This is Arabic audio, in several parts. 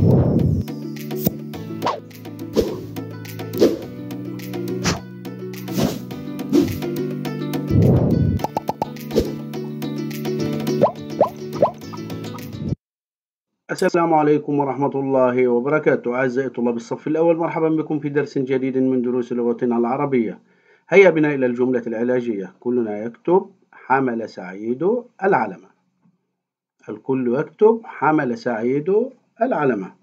السلام عليكم ورحمة الله وبركاته. أعزائي طلاب الصف الأول، مرحبا بكم في درس جديد من دروس لغتنا العربية. هيا بنا إلى الجملة العلاجية. كلنا يكتب حمل سعيد العلم. الكل يكتب حمل سعيد العلم.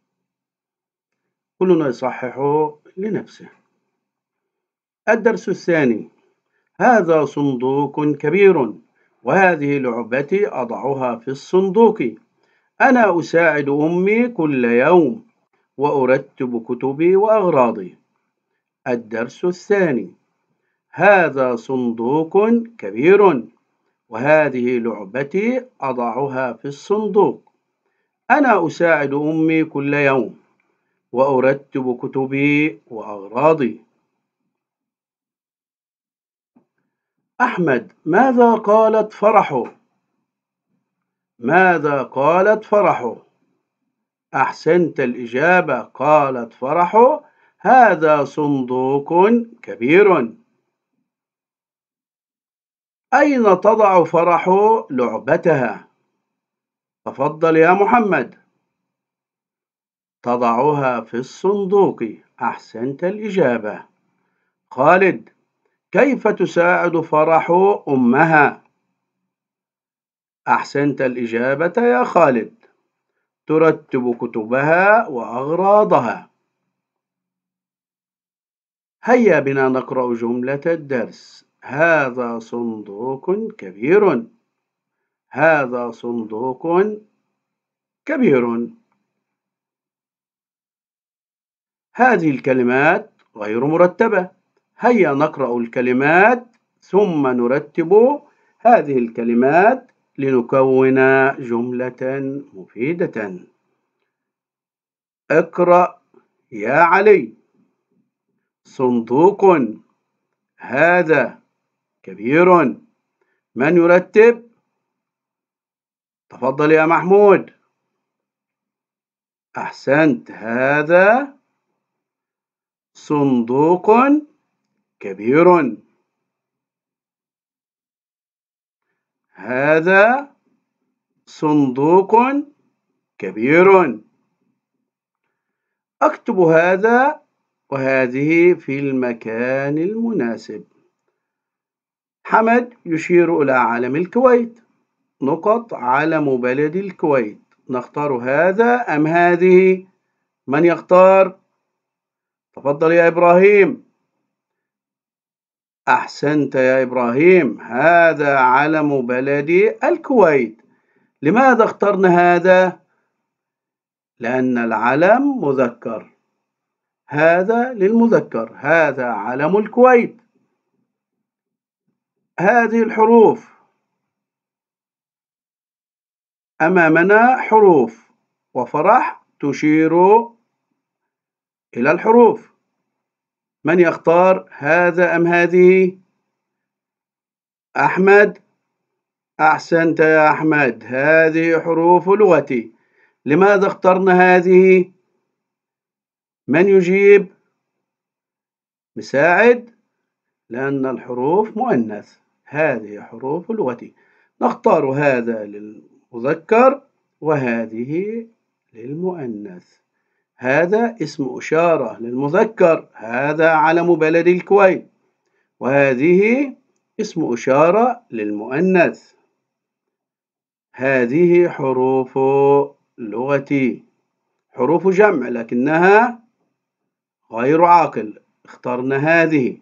كلنا يصحح لنفسه. الدرس الثاني: هذا صندوق كبير وهذه لعبتي أضعها في الصندوق. أنا أساعد أمي كل يوم وأرتب كتبي وأغراضي. الدرس الثاني: هذا صندوق كبير وهذه لعبتي أضعها في الصندوق. أنا أساعد أمي كل يوم وأرتب كتبي وأغراضي. أحمد: ماذا قالت فرح؟ ماذا قالت فرح؟ أحسنت الإجابة. قالت فرح: هذا صندوق كبير. أين تضع فرح لعبتها؟ تفضل يا محمد. تضعها في الصندوق. أحسنت الإجابة. خالد: كيف تساعد فرح أمها؟ أحسنت الإجابة يا خالد. ترتب كتبها وأغراضها. هيا بنا نقرأ جملة الدرس. هذا صندوق كبير. هذا صندوق كبير. هذه الكلمات غير مرتبة. هيا نقرأ الكلمات ثم نرتب هذه الكلمات لنكون جملة مفيدة. اقرأ يا علي. صندوق. هذا كبير. من يرتب؟ تفضل يا محمود. أحسنت. هذا صندوق كبير. هذا صندوق كبير. أكتب هذا وهذه في المكان المناسب. حمد يشير إلى علم الكويت. نقط علم بلد الكويت. نختار هذا أم هذه؟ من يختار؟ تفضل يا إبراهيم. أحسنت يا إبراهيم. هذا علم بلد الكويت. لماذا اخترنا هذا؟ لأن العلم مذكر. هذا للمذكر. هذا علم الكويت. هذه الحروف. أمامنا حروف وفرح تشير إلى الحروف. من يختار هذا أم هذه؟ أحمد. أحسنت يا أحمد. هذه حروف لغتي. لماذا اخترنا هذه؟ من يجيب؟ مساعد. لأن الحروف مؤنث. هذه حروف لغتي. نختار هذا للمذكر وهذه للمؤنث. هذا اسم إشارة للمذكر. هذا علم بلد الكويت. وهذه اسم إشارة للمؤنث. هذه حروف لغتي. حروف جمع لكنها غير عاقل. اخترنا هذه.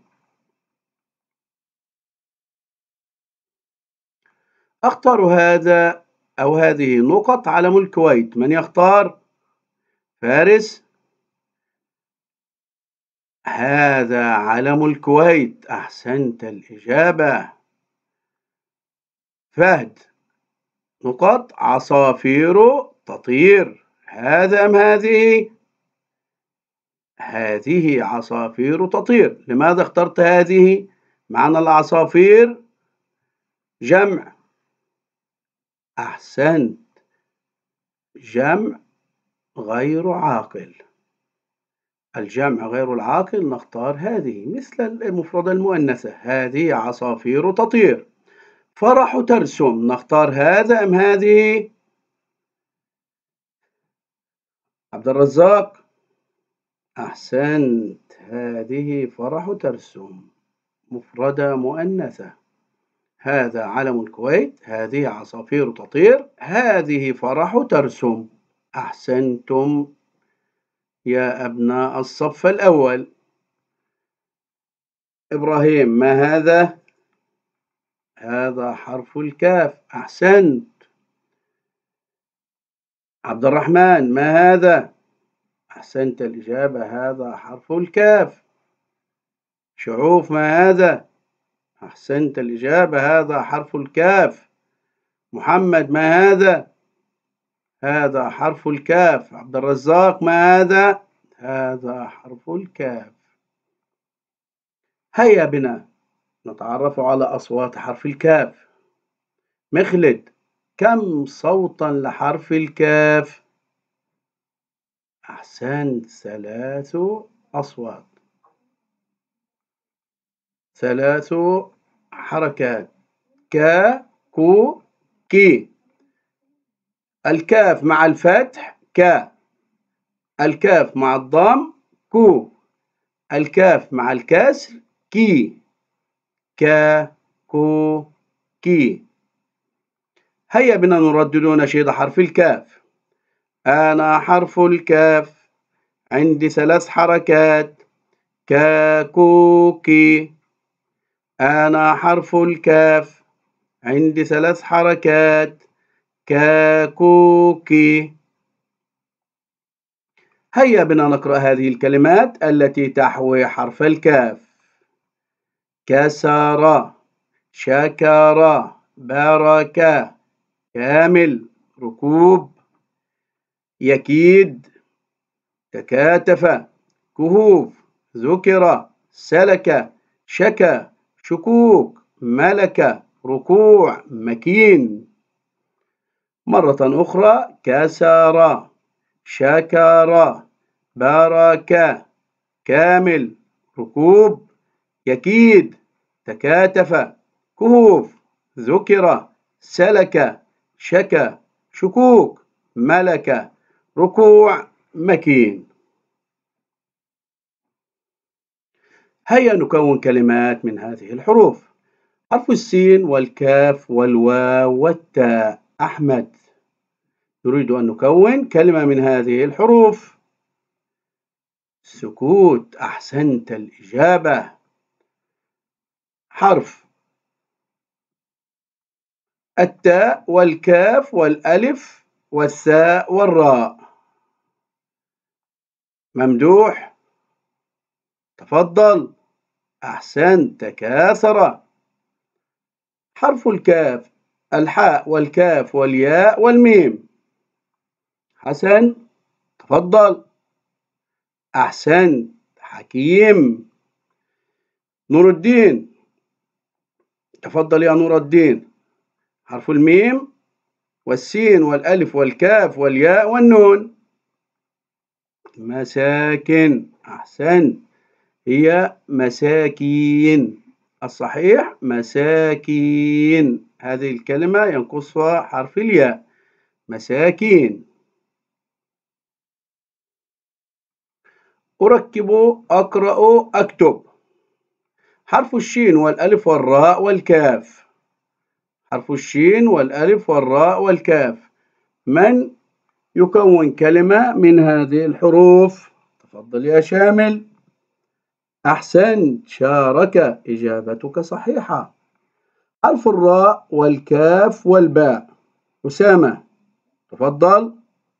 أختار هذا أو هذه. نقط علم الكويت. من يختار؟ فارس. هذا علم الكويت. أحسنت الإجابة. فهد. نقط عصافير تطير. هذا أم هذه؟ هذه عصافير تطير. لماذا اخترت هذه؟ معنى العصافير جمع. أحسنت. جمع غير عاقل. الجمع غير العاقل نختار هذه، مثل المفردة المؤنثة هذه عصافير تطير. فرح ترسم نختار هذا أم هذه؟ عبد الرزاق أحسنت، هذه فرح ترسم مفردة مؤنثة. هذا علم الكويت، هذه عصافير تطير، هذه فرح ترسم. أحسنتم يا أبناء الصف الأول. إبراهيم ما هذا؟ هذا حرف الكاف. أحسنت. عبد الرحمن ما هذا؟ أحسنت الإجابة، هذا حرف الكاف. شعوف ما هذا؟ أحسنت الإجابة، هذا حرف الكاف. محمد ما هذا؟ هذا حرف الكاف. عبد الرزاق ما هذا؟ هذا حرف الكاف. هيا بنا نتعرف على أصوات حرف الكاف. مخلد، كم صوتا لحرف الكاف؟ أحسنت، 3 أصوات، 3 حركات. كا، كو، كي. الكاف مع الفتح كا، الكاف مع الضم كو، الكاف مع الكسر كي. كا، كو، كي. هيا بنا نردد نشيد حرف الكاف. أنا حرف الكاف، عندي 3 حركات. كا، كو، كي. أنا حرف الكاف، عندي 3 حركات. كا، كو، كي. هيا بنا نقرأ هذه الكلمات التي تحوي حرف الكاف. كسر، شكر، بارك، كامل، ركوب، يكيد، تكاتف، كهوف، ذكر، سلك، شكا، شكوك، ملك، ركوع، مكين. مرة أخرى، كسر، شكر، بارك، كامل، ركوب، يكيد، تكاتف، كهوف، ذكر، سلك، شكا، شكوك، ملك، ركوع، مكين. هيا نكون كلمات من هذه الحروف. حرف السين والكاف والواو والتاء. أحمد، نريد أن نكون كلمة من هذه الحروف. سكوت. أحسنت الإجابة. حرف التاء والكاف والألف والثاء والراء. ممدوح، تفضل. أحسنت، تكاثر. حرف الكاف الحاء والكاف والياء والميم. حسن، تفضل. أحسنت، حكيم. نور الدين، تفضل يا نور الدين. حرف الميم والسين والألف والكاف والياء والنون. مساكن. أحسنت، هي مساكين. الصحيح مساكين. هذه الكلمة ينقصها حرف الياء. مساكين. أركب، أقرأ، أكتب. حرف الشين والألف والراء والكاف. حرف الشين والألف والراء والكاف. من يكون كلمة من هذه الحروف؟ تفضل يا شامل. أحسنت، شارك. إجابتك صحيحة. حرف الراء والكاف والباء. أسامة، تفضل.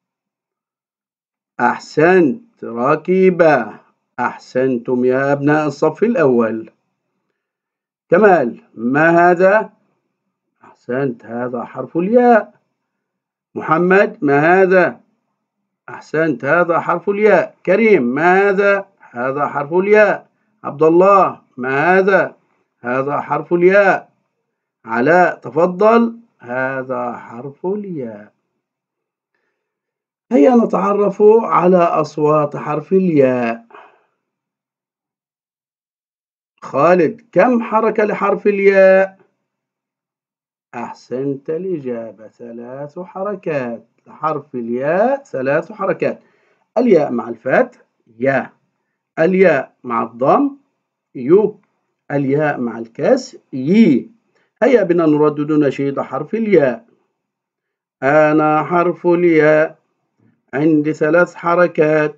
أحسنت، ركيبة. أحسنتم يا أبناء الصف الأول. كمال، ما هذا؟ أحسنت، هذا حرف الياء. محمد، ما هذا؟ أحسنت، هذا حرف الياء. كريم، ما هذا؟ هذا حرف الياء. عبد الله، ما هذا؟ هذا حرف الياء. علاء، تفضل. هذا حرف الياء. هيا نتعرف على أصوات حرف الياء. خالد، كم حركة لحرف الياء؟ أحسنت الإجابة، 3 حركات لحرف الياء، 3 حركات. الياء مع الفتح يا، الياء مع الضم يو، الياء مع الكسر يي. هيا بنا نردد نشيد حرف الياء. أنا حرف الياء عندي 3 حركات،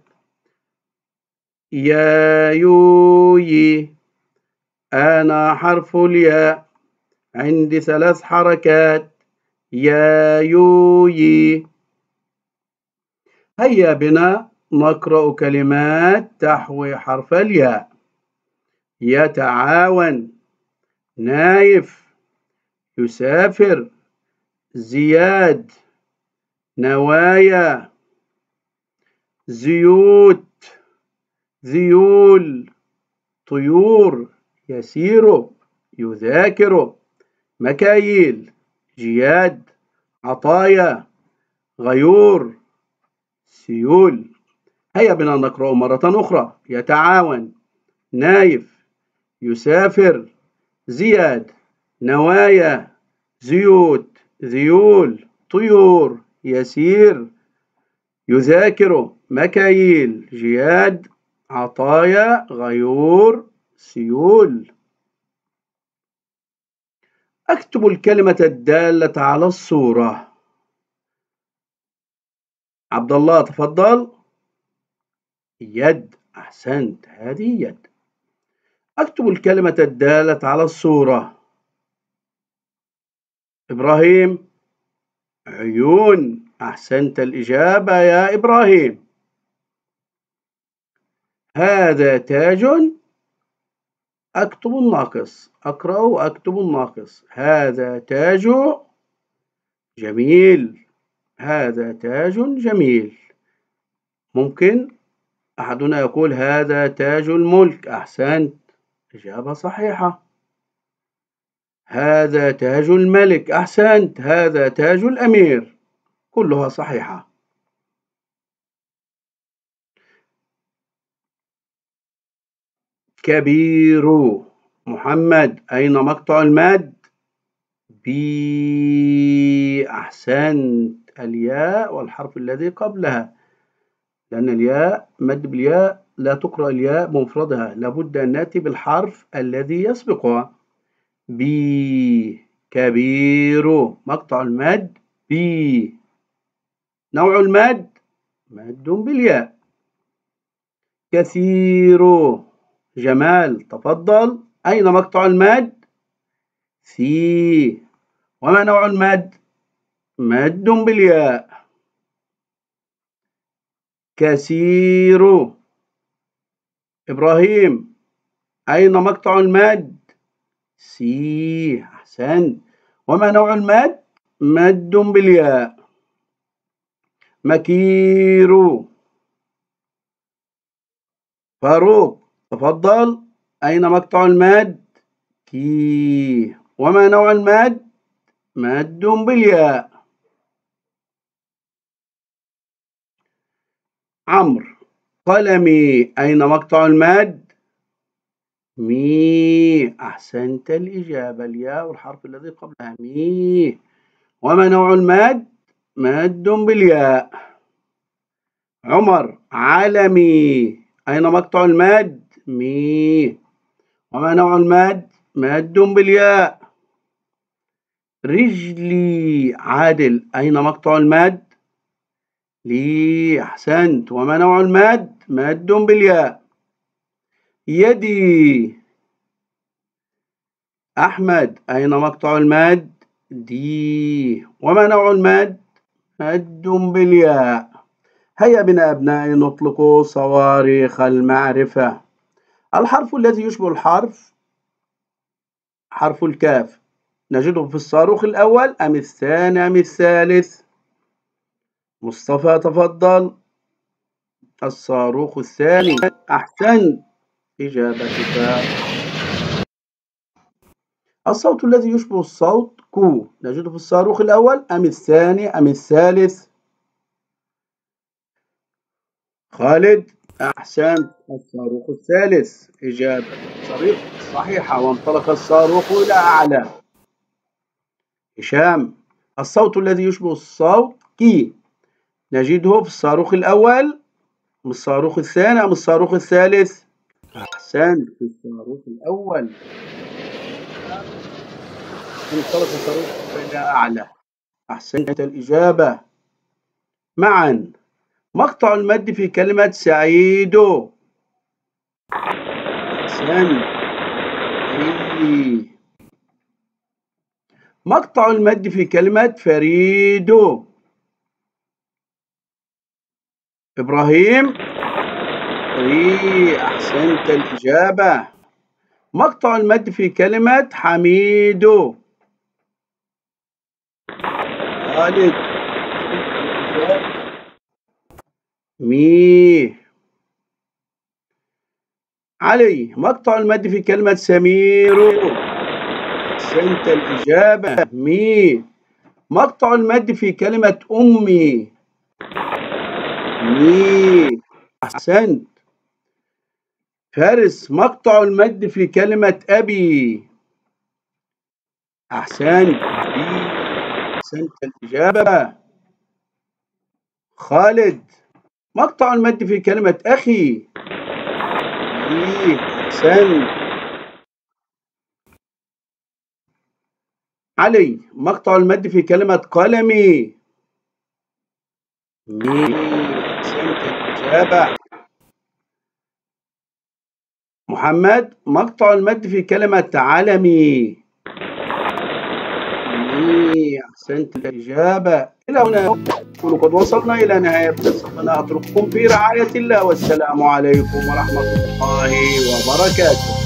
يا يو يي. أنا حرف الياء عندي 3 حركات، يا يو يي. هيا بنا نقرأ كلمات تحوي حرف الياء. يتعاون، نايف، يسافر، زياد، نوايا، زيوت، ذيول، طيور، يسير، يذاكر، مكاييل، جياد، عطايا، غيور، سيول. هيا بنا نقرأ مرة أخرى. يتعاون، نايف، يسافر، زياد، نوايا، زيوت، ذيول، طيور، يسير، يذاكر، مكاييل، جياد، عطايا، غيور، سيول. أكتب الكلمة الدالة على الصورة. عبد الله تفضل. يد، أحسنت، هذه يد. أكتب الكلمة الدالة على الصورة. إبراهيم. عيون، أحسنت الإجابة يا إبراهيم. هذا تاج. أكتب الناقص، أقرأ وأكتب الناقص. هذا تاج جميل، هذا تاج جميل. ممكن أحدنا يقول هذا تاج الملك. أحسنت، إجابة صحيحة. هذا تاج الملك. أحسنت، هذا تاج الأمير. كلها صحيحة. كبير. محمد، أين مقطع المد؟ بي. أحسنت، الياء والحرف الذي قبلها، لأن الياء مد بالياء لا تقرأ الياء بمفردها، لابد أن نأتي بالحرف الذي يسبقها. بي. كبير، مقطع المد بي. نوع المد مد بالياء. كثير. جمال تفضل. أين مقطع المد؟ سي. وما نوع المد؟ مد بالياء. كثير. إبراهيم، أين مقطع المد؟ سي. أحسنت. وما نوع المد؟ مد بالياء. مكير. فاروق تفضل. أين مقطع المد؟ كي. وما نوع المد؟ مد بالياء. عمرو. قلمي، أين مقطع المد؟ مي. أحسنت الإجابة، الياء والحرف الذي قبلها مي. وما نوع المد؟ مد بالياء. عمر. علمي، أين مقطع المد؟ مي. وما نوع المد؟ مد بالياء. رجلي. عادل، أين مقطع المد؟ لي. أحسنت. وما نوع المد؟ مد بالياء. يدي. أحمد، أين مقطع المد؟ دي. وما نوع المد؟ مد بالياء. هيا بنا أبنائي نطلق صواريخ المعرفة. الحرف الذي يشبه الحرف حرف الكاف، نجده في الصاروخ الأول أم الثاني أم الثالث؟ مصطفى تفضل. الصاروخ الثاني. أحسنت، إجابتك. الصوت الذي يشبه الصوت كو، نجده في الصاروخ الأول أم الثاني أم الثالث؟ خالد أحسنت. الصاروخ الثالث إجابة صحيحة، وانطلق الصاروخ إلى أعلى. هشام الصوت الذي يشبه الصوت كي نجده في الصاروخ الأول أم الصاروخ الثاني أم الصاروخ الثالث؟ أحسنت، في الصاروخ الأول. انطلق الصاروخ إلى أعلى. أحسنت الإجابة. معا مقطع المد في كلمة سعيد. أحسنت. مقطع المد في كلمة فريد. إبراهيم أحسنت الإجابة. مقطع المد في كلمة حميد. خالد مي. علي مقطع المد في كلمة سمير. أحسنت الإجابة مي. مقطع المد في كلمة أمي. مي أحسنت. فارس مقطع المد في كلمة أبي. أحسنت بي. أحسنت الإجابة. خالد مقطع المد في كلمة أخي. بي. أحسنت. علي مقطع المد في كلمة قلمي. مي. أحسنت الإجابة. محمد مقطع المد في كلمة علمي. أحسنت الإجابة. إلى هنا نكون قد وصلنا إلى نهاية قصتنا. أترككم في رعاية الله، والسلام عليكم ورحمة الله وبركاته.